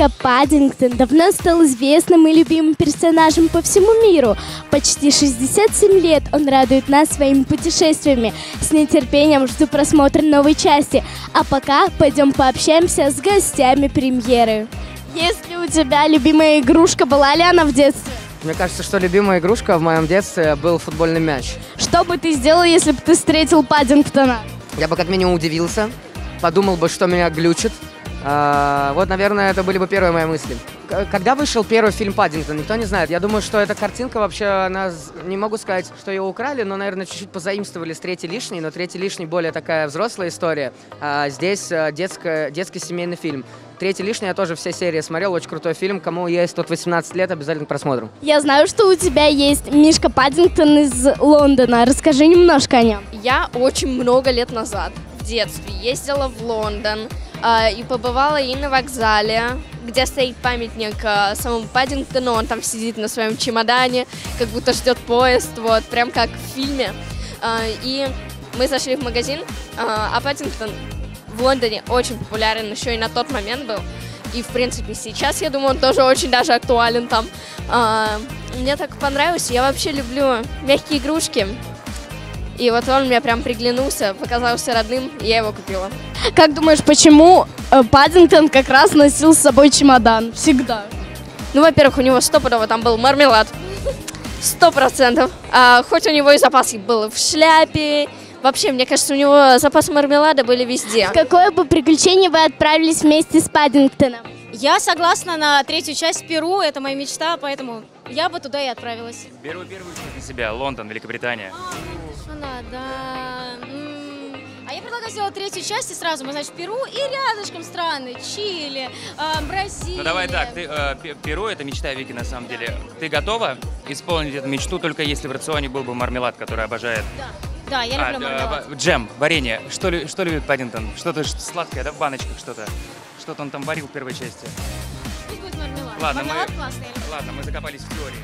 Мишка Паддингтон давно стал известным и любимым персонажем по всему миру. Почти 67 лет он радует нас своими путешествиями. С нетерпением жду просмотра новой части. А пока пойдем пообщаемся с гостями премьеры. Есть ли у тебя любимая игрушка? Была ли она в детстве? Мне кажется, что любимая игрушка в моем детстве был футбольный мяч. Что бы ты сделал, если бы ты встретил Паддингтона? Я бы как минимум удивился, подумал бы, что меня глючит. Вот, наверное, это были бы первые мои мысли. Когда вышел первый фильм «Паддингтон», никто не знает. Я думаю, что эта картинка вообще, она, не могу сказать, что ее украли, но, наверное, чуть-чуть позаимствовали с «Третий лишний», но «Третий лишний» более такая взрослая история, а здесь детский семейный фильм. «Третий лишний» я тоже все серии смотрел, очень крутой фильм. Кому есть от 18 лет, обязательно просмотрим. Я знаю, что у тебя есть Мишка Паддингтон из Лондона. Расскажи немножко о нем. Я очень много лет назад, в детстве, ездила в Лондон и побывала и на вокзале, где стоит памятник самому Паддингтону. Он там сидит на своем чемодане, как будто ждет поезд, вот, прям как в фильме. И мы зашли в магазин, а Паддингтон в Лондоне очень популярен еще и на тот момент был. И, в принципе, сейчас, я думаю, он тоже очень даже актуален там. Мне так понравился. Я вообще люблю мягкие игрушки. И вот он мне прям приглянулся, показался родным, и я его купила. Как думаешь, почему Паддингтон как раз носил с собой чемодан? Всегда. Ну, во-первых, у него стопудово там был мармелад. 100%. Хоть у него и запас был в шляпе. Вообще, мне кажется, у него запасы мармелада были везде. В какое бы приключение вы отправились вместе с Паддингтоном? Я согласна на третью часть в Перу, это моя мечта, поэтому я бы туда и отправилась. Первый для себя, Лондон, Великобритания. Да. А я предлагаю сделать третью часть и сразу, мы, значит, в Перу и рядышком страны, Чили, Бразилия. Ну давай так, Перу — это мечта Вики на самом деле. Ты готова исполнить эту мечту, только если в рационе был бы мармелад, который обожает? Да, я люблю мармелад. Джем, варенье. Что любит Паддингтон? Что-то сладкое, да, в баночках что-то? Что-то он там варил в первой части. Пусть будет мармелад. Ладно, мармелад классный. Ладно, мы закопались в теории.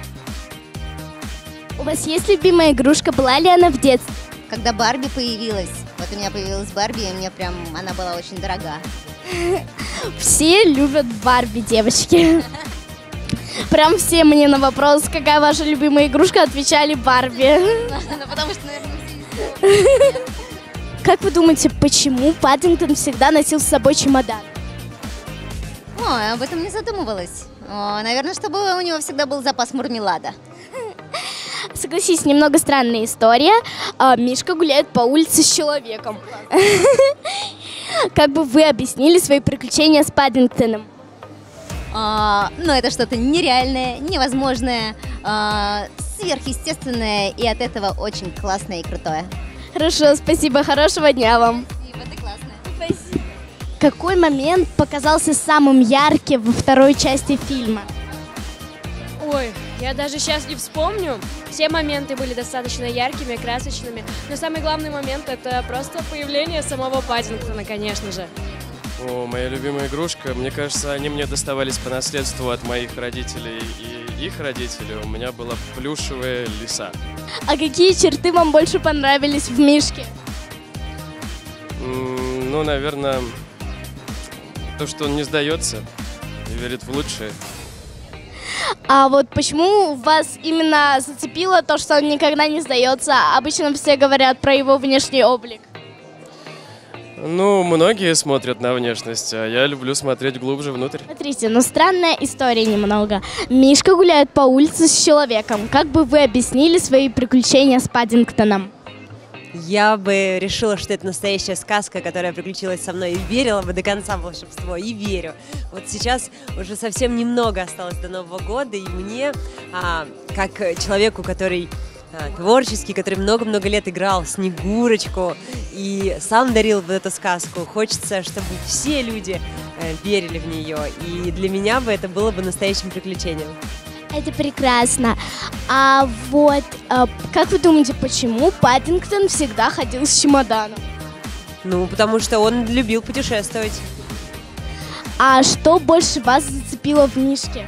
У вас есть любимая игрушка? Была ли она в детстве? Когда Барби появилась, вот у меня появилась Барби, и мне прям она была очень дорога. Все любят Барби, девочки. Прям все мне на вопрос, какая ваша любимая игрушка, отвечали Барби. Потому что, наверное, Как вы думаете, почему Паддингтон всегда носил с собой чемодан? Ой, об этом не задумывалась. Наверное, чтобы у него всегда был запас мармелада. Согласись, немного странная история. Мишка гуляет по улице с человеком. Как бы вы объяснили свои приключения с Паддингтоном? Но это что-то нереальное, невозможное, сверхъестественное, и от этого очень классное и крутое. Хорошо, спасибо, хорошего дня вам. Спасибо, ты классная. Спасибо. Какой момент показался самым ярким во второй части фильма? Ой, я даже сейчас не вспомню. Все моменты были достаточно яркими, красочными. Но самый главный момент — это просто появление самого Паддингтона, конечно же. О, моя любимая игрушка. Мне кажется, они мне доставались по наследству от моих родителей и их родителей. У меня была плюшевая лиса. А какие черты вам больше понравились в Мишке? Ну, наверное, то, что он не сдается и верит в лучшее. А вот почему вас именно зацепило то, что он никогда не сдается? Обычно все говорят про его внешний облик. Ну, многие смотрят на внешность, а я люблю смотреть глубже внутрь. Смотрите, ну странная история немного. Мишка гуляет по улице с человеком. Как бы вы объяснили свои приключения с Паддингтоном? Я бы решила, что это настоящая сказка, которая приключилась со мной, и верила бы до конца в волшебство, и верю. Вот сейчас уже совсем немного осталось до Нового года, и мне, как человеку, который творческий, который много-много лет играл Снегурочку и сам дарил вот эту сказку, хочется, чтобы все люди верили в нее, и для меня бы это было бы настоящим приключением. Это прекрасно. А вот, как вы думаете, почему Паддингтон всегда ходил с чемоданом? Ну, потому что он любил путешествовать. А что больше вас зацепило в Мишке?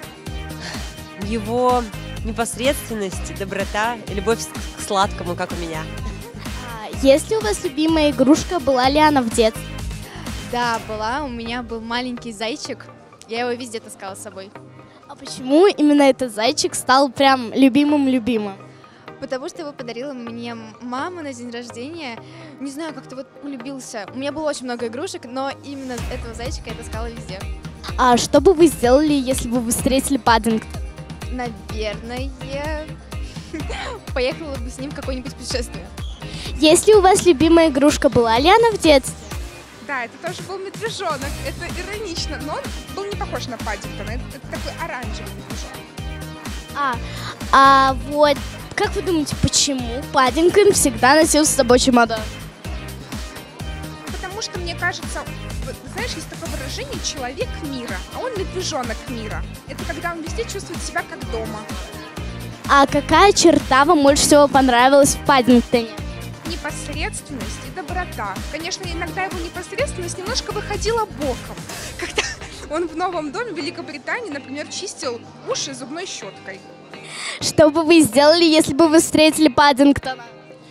Его непосредственность, доброта и любовь к сладкому, как у меня. Есть ли у вас любимая игрушка? Была ли она в детстве? Да, была. У меня был маленький зайчик. Я его везде таскала с собой. А почему именно этот зайчик стал прям любимым-любимым? Потому что его подарила мне мама на день рождения. Не знаю, как-то вот полюбился. У меня было очень много игрушек, но именно этого зайчика я таскала везде. А что бы вы сделали, если бы вы встретили Паддингтона? Наверное, поехала бы с ним в какое-нибудь путешествие. Если у вас любимая игрушка, была ли она в детстве? Да, это тоже был медвежонок. Это иронично, но он был не похож на Паддингтона. Это такой оранжевый медвежонок. А вот, как вы думаете, почему Паддингтон всегда носил с собой чемодан? Потому что, мне кажется, знаешь, есть такое выражение «человек мира», а он медвежонок мира. Это когда он везде чувствует себя как дома. А какая черта вам больше всего понравилась в Паддингтоне? Непосредственность и доброта. Конечно, иногда его непосредственность немножко выходила боком. Когда он в новом доме в Великобритании, например, чистил уши зубной щеткой. Что бы вы сделали, если бы вы встретили Паддингтона?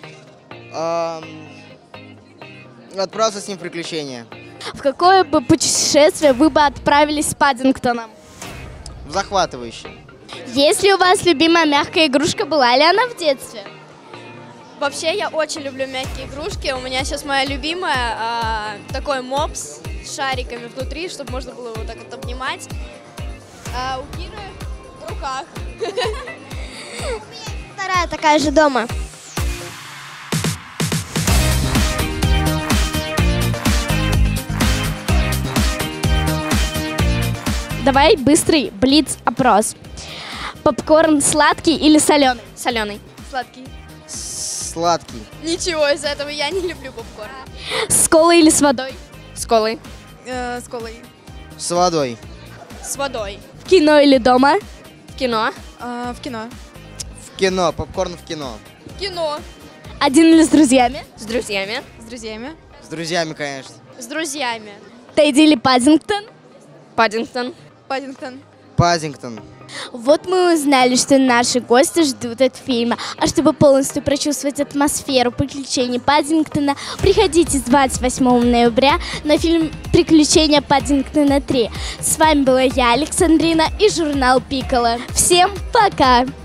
Отправился с ним в приключения. В какое бы путешествие вы бы отправились с Паддингтоном? В захватывающий. Если у вас любимая мягкая игрушка, была ли она в детстве? Вообще, я очень люблю мягкие игрушки. У меня сейчас моя любимая такой мопс с шариками внутри, чтобы можно было его так вот обнимать. А у Киры в руках. Вторая такая же дома. Давай быстрый блиц-опрос. Попкорн сладкий или соленый? Соленый. Сладкий. Сладкий. Ничего из этого, я не люблю попкорн. С колой или с водой? С колой. С колой. С водой. С водой. В кино или дома? В кино. В кино. В кино. Попкорн в кино. В кино. Один или с друзьями? С друзьями. С друзьями. С друзьями, конечно. С друзьями. Тедди или Паддингтон? Паддингтон. Паддингтон. Паддингтон. Вот мы узнали, что наши гости ждут от фильма. А чтобы полностью прочувствовать атмосферу приключений Паддингтона, приходите с 28 ноября на фильм «Приключения Паддингтона 3». С вами была я, Александрина, и журнал Пикколо. Всем пока!